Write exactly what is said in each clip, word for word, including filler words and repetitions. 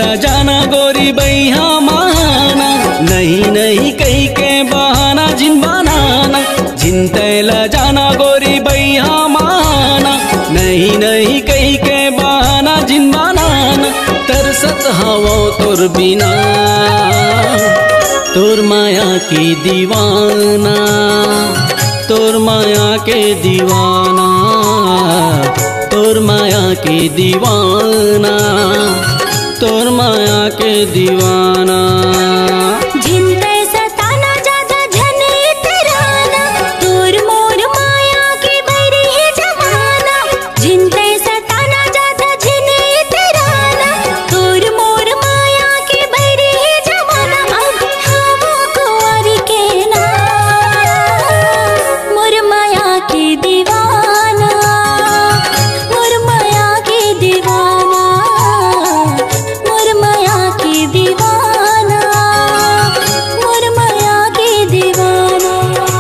जाना गोरी बैहा माना, नहीं नहीं कही के बहाना जिन बनाना। जिनतैला जाना गोरी बैहा माना, नहीं नहीं कही के बहाना जिन बनाना। तरसत हवो तोर बिना, तोर माया की दीवाना, तोर माया के दीवाना, तोर माया के दीवाना, तोर माया के दीवाना। जिनते सताना ज्यादा झन इतराना, तोर मोर माया के बैरी है जमाना। जिनते सताना ज्यादा झन इतराना, तोर मोर माया के बैरी है जमाना। अब हवो कुंवर के ना, मोर माया के दीवाना, मोर माया के दीवाना, मोर माया के दीवाना, मोर माया के दीवाना।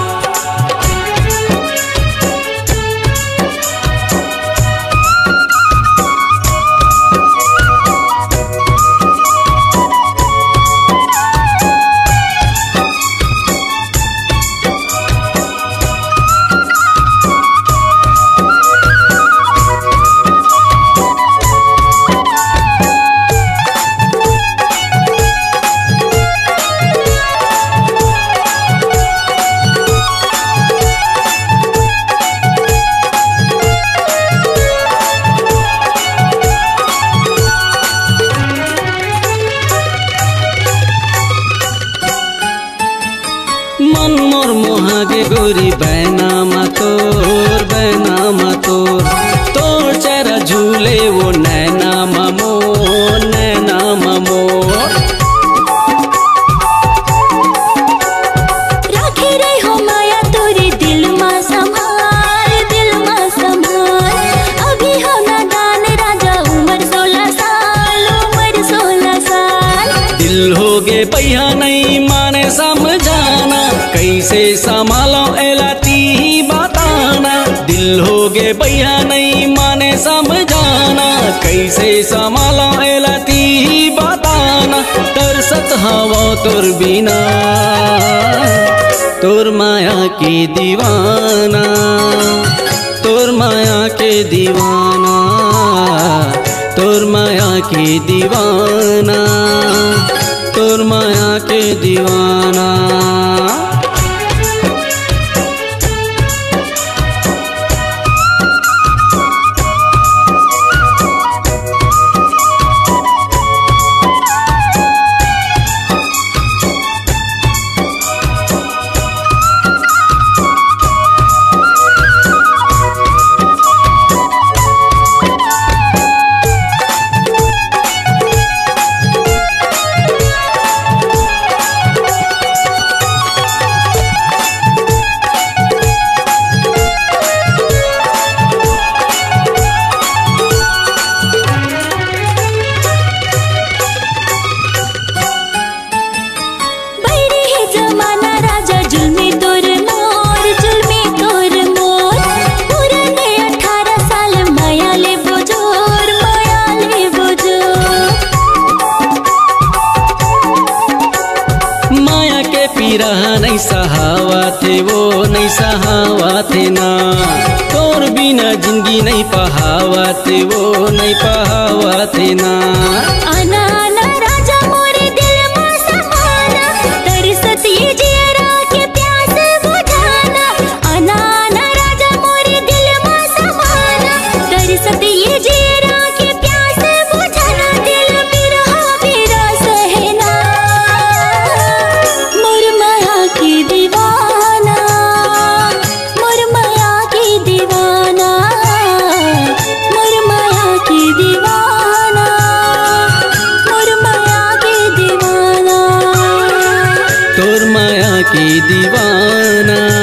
मन मोर मोहागे गोरी बैनामा तोर, बैनामा तोर। तोर चेहरा झूले वो नैनामा मोर, नैनामा मोर। राखे रही हो माया तोरे दिल मा संभाल, दिल मा संभाल। अभी हो नादान राजा, उम्र सोलह साल, उम्र सोलह साल। दिल हो गे पहिया नहीं माने समझाना, कैसे संभालो एलाती ही बताना। दिल हो गे पहिया नहीं माने समझाना, कैसे संभालो एलाती ही बताना। तरसत हवो तोर बिना, तोर माया के दीवाना, तोर माया के दीवाना, तोर माया के दीवाना, तोर माया के दीवाना। रहा नहीं सहावा थे वो, नहीं सहावा थे ना। तोर बिना जिंदगी नहीं पहावा थे वो, नहीं पहावा थे ना। आना आना राजा मोरे दिल में समाना, तरसत ये जियरा के प्यास बुझाना। आना आना राजा मोरे दिल में समाना, तरसत ये जियरा के प्यास बुझाना। दिल बिरहा बिरा सहना, मोर माया की दीवाना, मोर माया की दीवाना, मोर माया की दीवाना, मोर माया की दीवाना, तोर माया की दीवाना।